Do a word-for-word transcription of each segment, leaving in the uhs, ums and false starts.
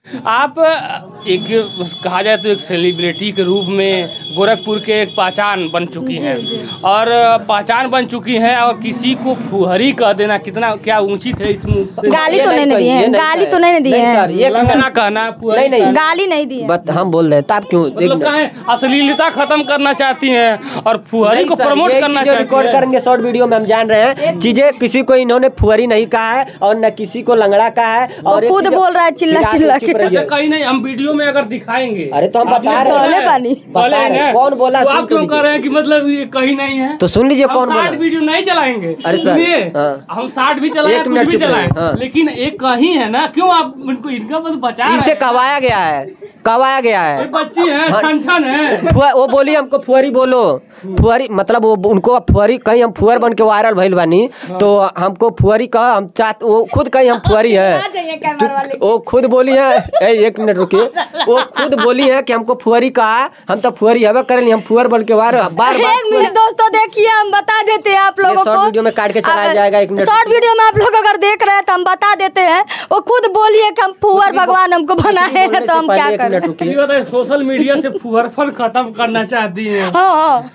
आप एक कहा जाए तो एक सेलिब्रिटी के रूप में गोरखपुर के एक पहचान बन चुकी हैं और पहचान बन चुकी हैं और किसी को फुहरी कह देना कितना क्या उचित है? इस मुंह गाली तो नहीं दी है, गाली तो नहीं दी है, लंगना कहना नहीं नहीं गाली नहीं दी है। हम बोल रहे हैं तब क्यों मतलब कहें अश्लीलता खत्म करना चाहती हैं और फुहरी को प्रमोट करना चाहती हैं। रिकॉर्ड करेंगे शॉर्ट वीडियो में, हम जान रहे हैं चीजें। किसी को इन्होंने फुहरी नहीं कहा है और न किसी को लंगड़ा कहा है और खुद बोल रहा है चिल्ला चिल्ला के। कहीं नहीं, हम वीडियो में अगर दिखाएंगे। अरे तो हम बता रहे हैं कौन बोला, तो आप क्यों कर रहे हैं कि मतलब ये कहीं नहीं है? तो सुन लीजिए कौन बोला। साठ वीडियो नहीं चलाएंगे, अरे सर हम साठ भी चलाएं कुछ भी चलाएं, लेकिन एक कहीं है ना, क्यों आप इनको इनका बचा रहे हैं? इसे कहवाया गया है, कहवाया गया है। बच्ची है, छन छन है। वो बोली हमको फुहरी बोलो, फुहरी मतलब वो उनको फुहरी कहीं हम फुहर बन के वायरल भइल बानी तो हमको फुहरी कहा, हम चाहते वो खुद कहीं हम फुहरी है, वो खुद बोली है। एक मिनट रुकिए, वो खुद बोली है कि हमको फुहरी कहा, हम तो फुहरी हवे करें, हम फुहर बन के वायरल बार बार। एक मिनट दोस्तों देखिए, हम बता देते हैं आप लोगों को, वीडियो में काट के चलाया जाएगा। एक मिनट शॉर्ट वीडियो में आप लोग अगर देख रहे हैं तो हम बता देते हैं, वो खुद बोली है कि हम फुहर भगवान हमको बनाए हैं तो हम क्या करें? सोशल मीडिया से फुहरफल खत्म करना चाहती है। हाँ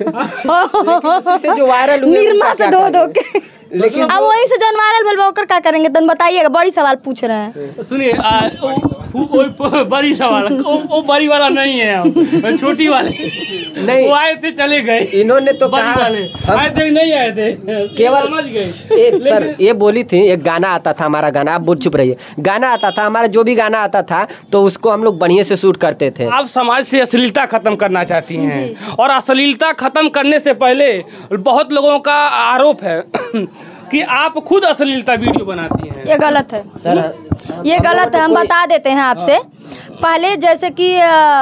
से जो वायरल हुए निर्मा से धो धो के, लेकिन अब वही से जन वायरल बोल कर क्या करेंगे? तुम बताइएगा, बड़ी सवाल पूछ रहे हैं। सुनिए, बड़ी सवाल वो बड़ी वाला नहीं है, हम छोटी वाले नहीं, वो आए थे चले गए। इन्होंने तो कहा वाले आए थे नहीं आए थे, केवल समझ गए। सर ये बोली थी, एक गाना आता था हमारा, गाना आप बोल चुप रहिए, गाना आता था हमारा, जो भी गाना आता था तो उसको हम लोग बढ़िया से शूट करते थे। आप समाज से अश्लीलता खत्म करना चाहती हैं और अश्लीलता खत्म करने से पहले बहुत लोगों का आरोप है कि आप खुद अश्लीलता वीडियो बनाती हैं। ये गलत है सर, ये गलत है। हम बता देते हैं आपसे, पहले जैसे कि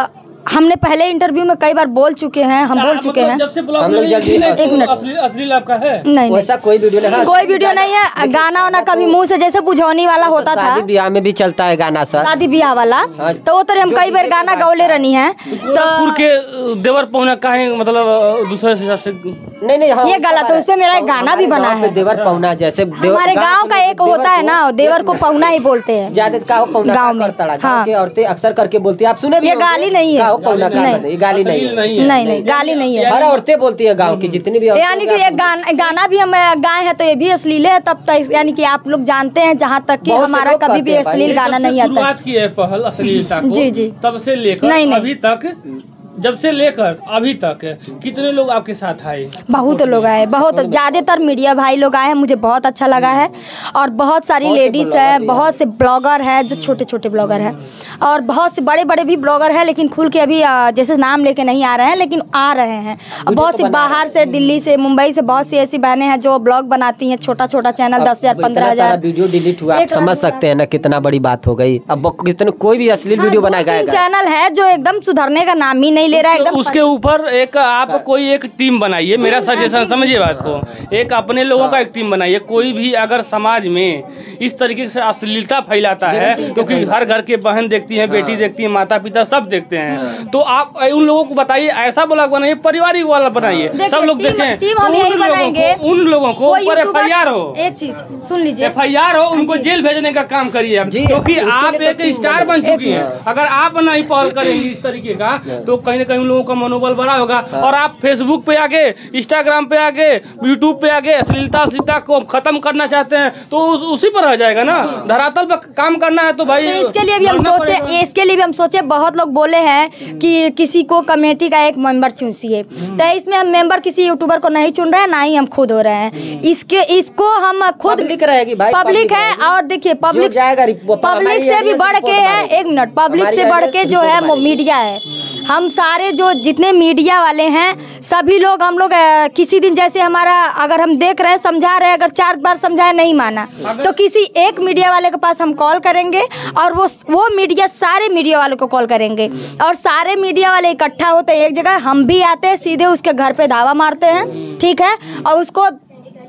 हमने पहले इंटरव्यू में कई बार बोल चुके हैं, हम बोल चुके हैं। जब से हम लोग जल्दी एक मिनट, अश्लील आपका है? नहीं, वैसा कोई वीडियो नहीं, कोई वीडियो नहीं है। गाना वाना कभी मुंह से जैसे बुझौनी वाला होता था, शादी ब्याह में भी चलता है गाना सर, शादी ब्याह वाला, तो वो तरह हम कई बार गाना गौले रहनी है। तो के देवर पहुना कहे मतलब दूसरे से नहीं नहीं ये गलत है। उस पे मेरा एक गाना भी बना है, देवर पहुना, जैसे हमारे गाँव का एक होता है ना, देवर को पहुना ही बोलते हैं ज्यादा गाँव में। औरतें अक्सर करके बोलती है, आप सुने? ये गाली नहीं है, ये गाली नहीं है, नहीं नहीं गाली नहीं है। हर औरतें बोलती है गांव की जितनी भी, यानी कि एक गाना गाना भी हम गाए हैं तो ये भी अश्लील है। तब तक यानी कि आप लोग जानते हैं, जहाँ तक कि हमारा कभी भी अश्लील गाना नहीं आता। शुरुआत की है पहल अश्लीलता को, जी जी, तब से लेकर अभी तक, जब से लेकर अभी तक कितने लोग आपके साथ आए? बहुत लोग आए, बहुत ज़्यादातर मीडिया भाई लोग आए हैं, मुझे बहुत अच्छा लगा है। और बहुत सारी लेडीज़ है, बहुत से ब्लॉगर है जो छोटे छोटे ब्लॉगर हैं, और बहुत से बड़े बड़े भी ब्लॉगर हैं, लेकिन खुल के अभी जैसे नाम लेके नहीं आ रहे हैं, लेकिन आ रहे हैं। और बहुत सी बाहर से, दिल्ली से, मुंबई से बहुत सी ऐसी बहनें हैं जो ब्लॉग बनाती हैं, छोटा छोटा चैनल, दस हजार पंद्रह हजार वीडियो डिलीट हुआ, आप समझ सकते हैं ना कितना बड़ी बात हो गई। अब कितने कोई भी अश्लील वीडियो बनाएगा, चैनल है जो एकदम सुधरने का नाम ही नहीं ले रहा है। तो उसके ऊपर एक आप कोई एक टीम बनाइए, मेरा सजेशन समझिए बात को, एक अपने लोगों का एक टीम बनाइए। कोई भी अगर समाज में इस तरीके से अश्लीलता फैलाता है, क्योंकि हर घर के बहन देखती है, बेटी देखती है, माता पिता सब देखते हैं, तो आप उन लोगों को बताइए, ऐसा ब्लॉग बनाइए, पारिवारिक वाला बनाइए, सब लोग देखें। उन लोगों को एफ आई आर हो, एक चीज सुन लीजिए, एफ आई आर हो, उनको जेल भेजने का काम करिए, क्योंकि आप एक स्टार बन चुकी हैं। अगर आप नहीं पहल करेंगी इस तरीके का, तो कहीं ना कहीं उन लोगों का मनोबल बड़ा होगा। और आप फेसबुक पे आगे, इंस्टाग्राम पे आगे, यूट्यूब पे आगे अश्लीलता अश्लीलता को खत्म करना चाहते हैं, तो उसी पर रह जाएगा ना। धरातल पर काम करना है तो भाई, तो इसके लिए भी हम सोचे, इसके लिए भी हम सोचे, बहुत लोग बोले हैं कि किसी को कमेटी का एक मेंबर चुनिए, तो इसमें हम मेंबर किसी यूट्यूबर को नहीं चुन रहे हैं, ना ही हम खुद हो रहे हैं। इसके इसको हम खुद पब्लिक रहेगी भाई, पब्लिक है। और देखिए पब्लिक पब्लिक से भी बढ़ के है, एक मिनट, पब्लिक से बढ़ के जो है वो मीडिया है। हम सारे जो जितने मीडिया वाले हैं सभी लोग, हम लोग किसी दिन जैसे हमारा, अगर हम देख रहे हैं, समझा रहे हैं, अगर चार बार समझाए नहीं माना, तो किसी एक मीडिया वाले के पास हम कॉल करेंगे, और वो वो मीडिया सारे मीडिया वालों को कॉल करेंगे, और सारे मीडिया वाले इकट्ठा होते हैं एक जगह, हम भी आते हैं, सीधे उसके घर पे धावा मारते हैं, ठीक है, और उसको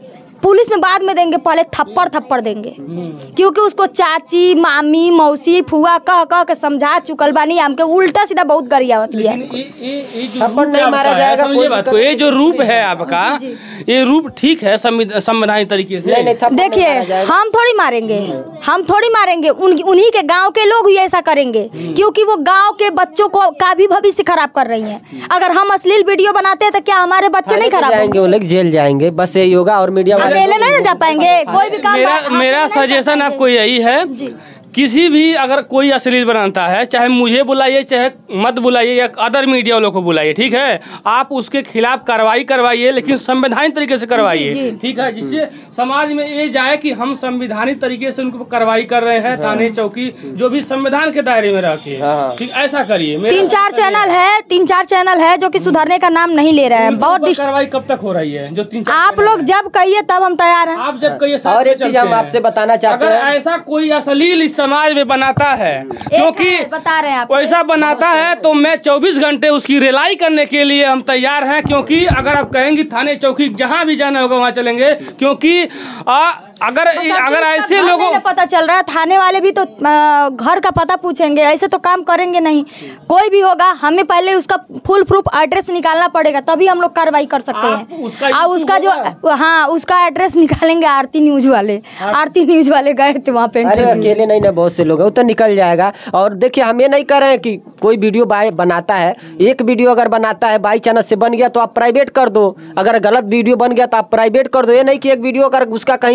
पुलिस में बाद में देंगे, पहले थप्पड़ थप्पड़ देंगे, क्योंकि उसको चाची मामी मौसी फुआ कह कह के समझा चुकल बानी। हमके उल्टा सीधा बहुत गरियावत लिया। थप्पड़ नहीं मारा जाएगा। ये बात को, ये जो रूप है आपका, ये रूप ठीक है संवैधानिक तरीके से। देखिए हम थोड़ी मारेंगे, हम थोड़ी मारेंगे, उन उन्हीं के गांव के लोग ही ऐसा करेंगे, क्योंकि वो गांव के बच्चों को का भी भविष्य खराब कर रही हैं। अगर हम अश्लील वीडियो बनाते हैं तो क्या हमारे बच्चे नहीं खराब जाएंगे? वो लोग जेल जाएंगे, बस यही होगा। और मीडिया वाले अकेले नहीं ना जा पाएंगे, कोई भी काम। मेरा मेरा सजेशन आपको यही है, किसी भी अगर कोई अश्लील बनाता है, चाहे मुझे बुलाइए चाहे मत बुलाइए या अदर मीडिया वालों को बुलाइए, ठीक है, आप उसके खिलाफ कार्रवाई करवाइए, लेकिन संवैधानिक तरीके से करवाइए, ठीक है, जिससे समाज में ये जाए कि हम संवैधानिक तरीके से उनको कार्रवाई कर रहे हैं। थाने चौकी जो भी संविधान के दायरे में रखे, ठीक, ऐसा करिए। तीन चार चैनल है, तीन चार चैनल है जो कि सुधरने का नाम नहीं ले रहे हैं। बहुत कार्रवाई कब तक हो रही है? जो तीन आप लोग जब कहिए तब हम तैयार हैं। आप जब कहिए। और एक चीज हम आपसे बताना चाहते हैं, अगर ऐसा कोई अश्लील समाज में बनाता है, क्योंकि बता रहे हैं आप, वैसा बनाता है तो मैं चौबीस घंटे उसकी रिलाई करने के लिए हम तैयार हैं। क्योंकि अगर आप कहेंगे थाने चौकी जहां भी जाना होगा वहां चलेंगे, क्योंकि आ, अगर अगर ऐसे लोगों को पता चल रहा है, थाने वाले भी तो आ, घर का पता पूछेंगे, ऐसे तो काम करेंगे नहीं। कोई भी होगा, हमें पहले उसका फुल प्रूफ एड्रेस निकालना पड़ेगा, तभी हम लोग कार्रवाई कर सकते हैं। और उसका जो, हाँ, उसका एड्रेस निकालेंगे आरती न्यूज वाले। आरती न्यूज वाले गए थे वहाँ पे। अरे अकेले नहीं ना, बहुत से लोग हैं, वो तो निकल जाएगा। और देखिए हम ये नहीं कर रहे हैं कि कोई वीडियो बाय बनाता है, एक वीडियो अगर बनाता है बाई चांस से बन गया तो आप प्राइवेट कर दो। अगर गलत वीडियो बन गया तो आप प्राइवेट कर दो। ये नहीं कि एक वीडियो अगर उसका कहीं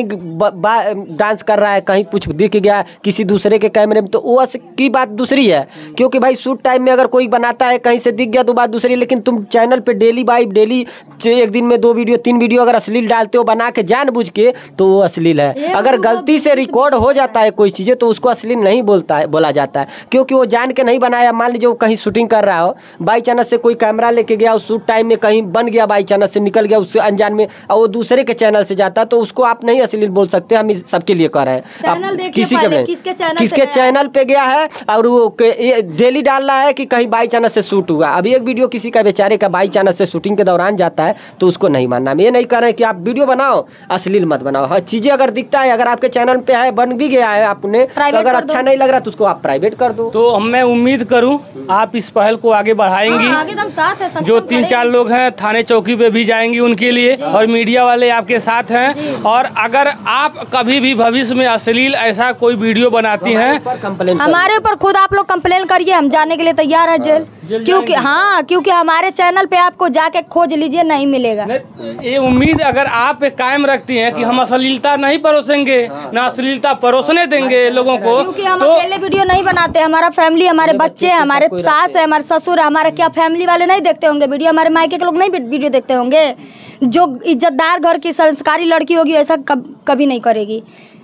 डांस कर रहा है, कहीं कुछ दिख गया किसी दूसरे के कैमरे में, तो वो की बात दूसरी है। क्योंकि भाई शूट टाइम में अगर कोई बनाता है कहीं से दिख गया तो बात दूसरी है। लेकिन तुम चैनल पे डेली बाई डेली एक दिन में दो वीडियो तीन वीडियो अगर अश्लील डालते हो बना के जानबूझ के, तो वो अश्लील है। अगर गलती से रिकॉर्ड हो जाता है कोई चीज़ें तो उसको अश्लील नहीं बोलता है, बोला जाता है, क्योंकि वो जान के नहीं बनाया। मान लीजिए वो कहीं शूटिंग कर रहा हो, बाई चांस से कोई कैमरा लेके गया, उस शूट टाइम में कहीं बन गया, बाई चांस से निकल गया उससे अनजान में, और वो दूसरे के चैनल से जाता है, तो उसको आप नहीं अश्लील बोल सकते। हम सबके लिए कर रहे हैं। आप किसी के नहीं, किसके चैनल किसके चैनल पे गया है और वो डेली डाल रहा है कि कहीं बाई चांस से शूट हुआ। अभी एक वीडियो किसी का बेचारे का बाई चांस से शूटिंग के दौरान जाता है तो उसको नहीं मानना। हम ये नहीं कर रहे कि आप वीडियो बनाओ अश्लील मत बनाओ। हर चीजें अगर दिखता है, अगर आपके चैनल पे है, बन भी गया है आपने, तो अगर अच्छा नहीं लग रहा तो उसको आप प्राइवेट कर दो। तो मैं उम्मीद करूं आप इस पहल को आगे बढ़ाएंगी। जो तीन चार लोग हैं थाने चौकी पे भी जाएंगी उनके लिए, और मीडिया वाले आपके साथ हैं। और अगर आप कभी भी भविष्य में अश्लील ऐसा कोई वीडियो बनाती हैं, हमारे ऊपर खुद आप लोग कंप्लेन करिए, हम जाने के लिए तैयार हैं जेल। क्योंकि हाँ, क्योंकि हमारे चैनल पे आपको जाके खोज लीजिए, नहीं मिलेगा। ये उम्मीद अगर आप कायम रखती हैं कि हम अश्लीलता नहीं परोसेंगे, ना अश्लीलता परोसने देंगे लोगों को, क्योंकि हम तो अकेले वीडियो नहीं बनाते। हमारा फैमिली, हमारे बच्चे, हमारे सास है, हमारे ससुर है, हमारे क्या फैमिली वाले नहीं देखते होंगे वीडियो? हमारे मायके के लोग नहीं वीडियो देखते होंगे? जो इज्जतदार घर की संस्कारी लड़की होगी ऐसा कब, कभी नहीं करेगी।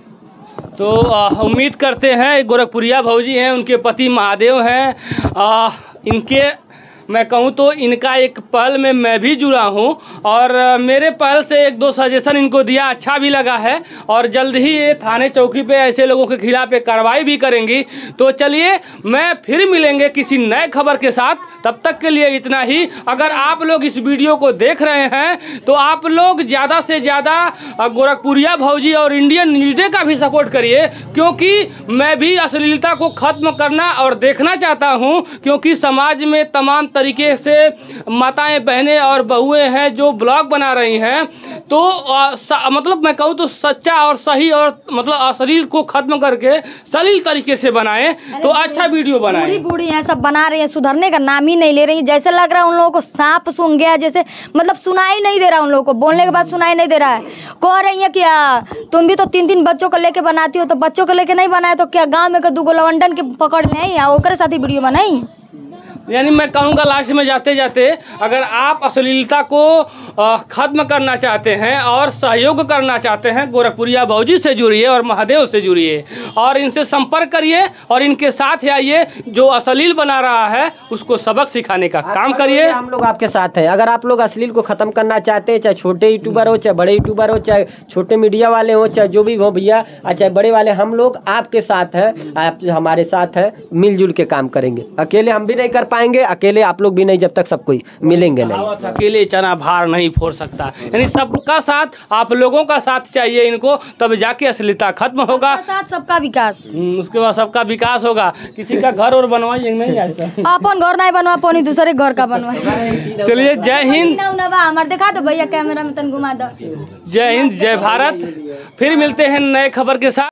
तो उम्मीद करते हैं, गोरखपुरिया भौजी हैं, उनके पति महादेव हैं, आ, इनके मैं कहूँ तो इनका एक पहल में मैं भी जुड़ा हूँ, और मेरे पहल से एक दो सजेशन इनको दिया, अच्छा भी लगा है। और जल्द ही ये थाने चौकी पे ऐसे लोगों के खिलाफ एक कार्रवाई भी करेंगी। तो चलिए, मैं फिर मिलेंगे किसी नए खबर के साथ। तब तक के लिए इतना ही। अगर आप लोग इस वीडियो को देख रहे हैं तो आप लोग ज़्यादा से ज़्यादा गोरखपुरिया भौजी और इंडियन न्यूज़ डे का भी सपोर्ट करिए, क्योंकि मैं भी अश्लीलता को ख़त्म करना और देखना चाहता हूँ। क्योंकि समाज में तमाम तरीके से माताएं, बहनें और बहुएं हैं जो ब्लॉग बना रही हैं, तो आ, स, मतलब मैं कहूँ तो सच्चा और सही और मतलब अश्लील को खत्म करके सलील तरीके से बनाएं, तो अच्छा वीडियो बनाएं। बूढ़ी बूढ़ी हैं, सब बना रही हैं, सुधरने का नाम ही नहीं ले रही। जैसे लग रहा है उन लोगों को सांप सूंघ गया, जैसे मतलब सुनाई नहीं दे रहा उन लोगों को, बोलने के बाद सुनाई नहीं दे रहा है। कह रही है कि आ, तुम भी तो तीन तीन बच्चों को लेके बनाती हो, तो बच्चों को लेके नहीं बनाए तो क्या गाँव में दो गो लवंडन के पकड़ लें या ओकरे साथ ही वीडियो बनाई? यानी मैं कहूँगा लास्ट में जाते जाते, अगर आप अश्लीलता को ख़त्म करना चाहते हैं और सहयोग करना चाहते हैं, गोरखपुरिया भौजी से जुड़िए और महादेव से जुड़िए और इनसे संपर्क करिए और इनके साथ आइए। जो अश्लील बना रहा है उसको सबक सिखाने का काम करिए। हम लोग आपके साथ हैं। अगर आप लोग अश्लील को ख़त्म करना चाहते हैं, चाहे छोटे यूट्यूबर हो, चाहे बड़े यूट्यूबर हो, चाहे छोटे मीडिया वाले हो, चाहे जो भी हो भैया, चाहे बड़े वाले, हम लोग आपके साथ हैं। आप हमारे साथ हैं, मिलजुल के काम करेंगे। अकेले हम भी नहीं कर पाएंगे, अकेले आप लोग भी नहीं जब तक सब कोई मिलेंगे नहीं। अकेले चना भार नहीं फोड़ सकता, यानी सबका साथ, आप लोगों का साथ चाहिए इनको, तब जाके अश्लीलता खत्म होगा। सबका साथ सबका विकास, उसके बाद सबका विकास होगा। किसी का घर और बनवाइए नहीं आज तक, अपन घर नहीं बनवा पानी, दूसरे घर का बनवा। चलिए जय हिंद। हमारे दिखा दो भैया कैमरा में, तन घुमा दो। जय हिंद, जय भारत। फिर मिलते हैं नए खबर के साथ।